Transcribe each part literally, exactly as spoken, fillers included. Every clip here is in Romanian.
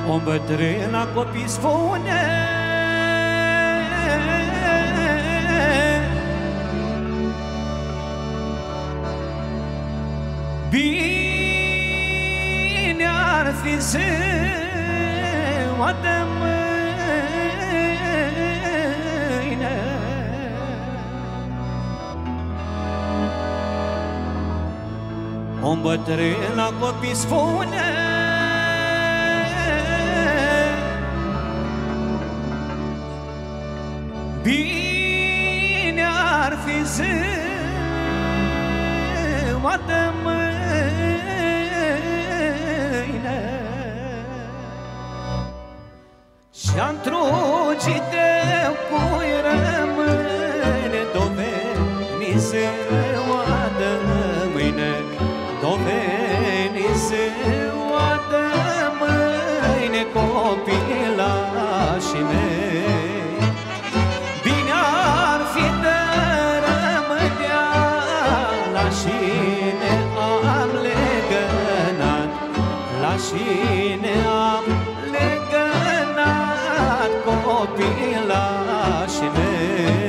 O bătrână copii spune: bine ar fi ziua de mâine, o bătrână copii spune: bine ar fi ziua de mâine, și-am trugit de cui rămâne, doveni ziua de mâine, doveni ziua de mâine, copilașii mei. Bine ar fi de rămânea la șine am legănat, la șine am legănat, copilașii mei.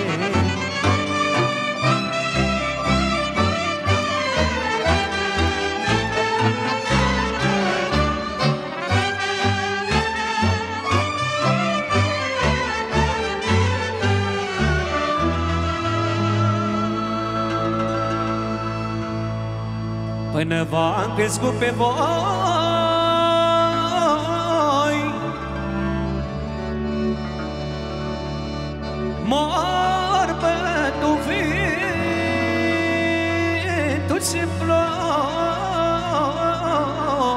Până v-am crescut pe voi, mor bătu vântul și ploi.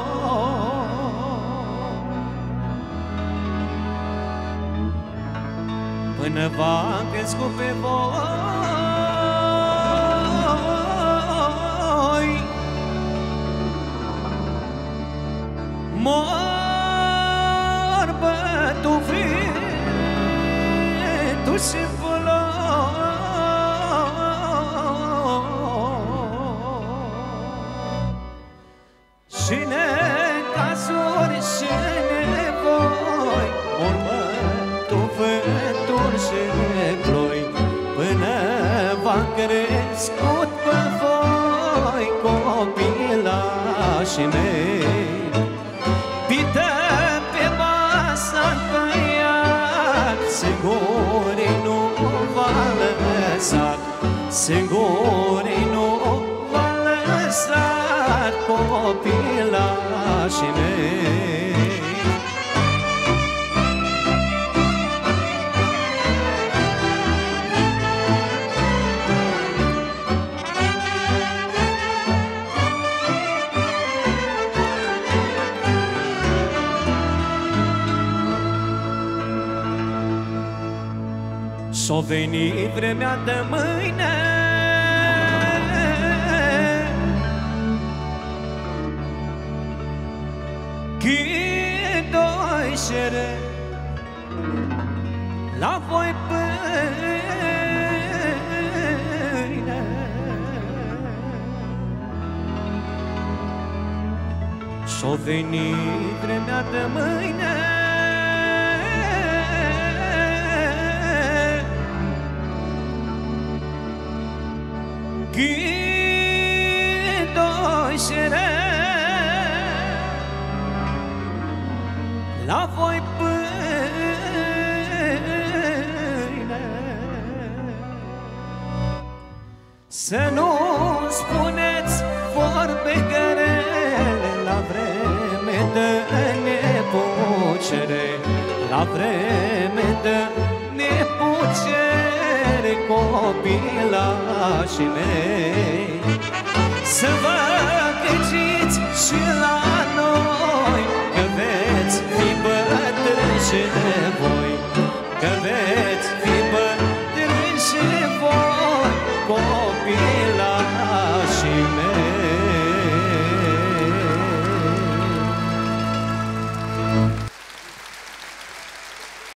Până v-am crescut pe voi, mor bătu vântul și ploi. Și necazuri și nevoi, mor bătu vântul și ploi, până v-am crescut pe voi, copilașii mei. Pită pe masa-n tăiat, singurii nu v-a lăsat, singurii nu v-a lăsat, copilașii mei. S-o veni vremea de mâine, ghidoi șere la voi pâine. S-o veni vremea de mâine, ghidoi șere la voi pâine. Să nu spuneți vorbe grele la vreme de nepucere, la vreme de nepucere, copilașii mei. Să vă gândiți și la noi, că veți fi bătrâni și voi, că veți